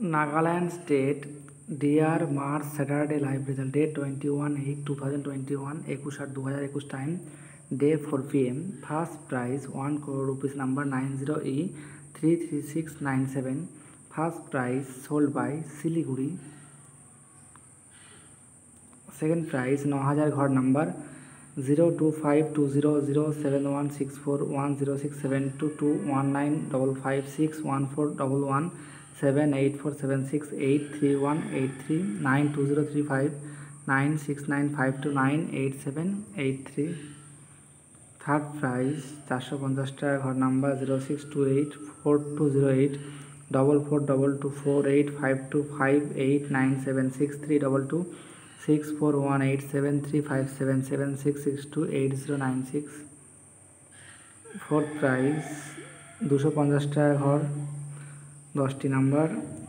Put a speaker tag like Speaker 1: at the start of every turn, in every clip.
Speaker 1: Nagaland State Dear March Saturday Live Result Date 21/8/2021 21/8/2021 Time Day 4 PM First Prize 1 crore rupees number 90E33697 First prize sold by Siliguri. Second prize 9000 ঘর number 02520007164106722195561411 784768318392035 96952987873. Third prize 450 টাকা ঘর number 06284208525896322264187357364776628096. Fourth prize 250 টাকা ঘর 10টি number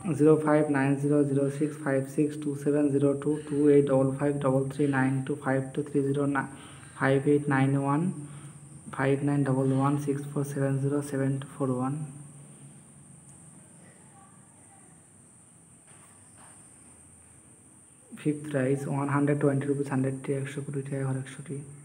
Speaker 1: 05900656270228558915891164707241. Fifth prize 120 rupees 100 120 টাকা ঘর 100টি.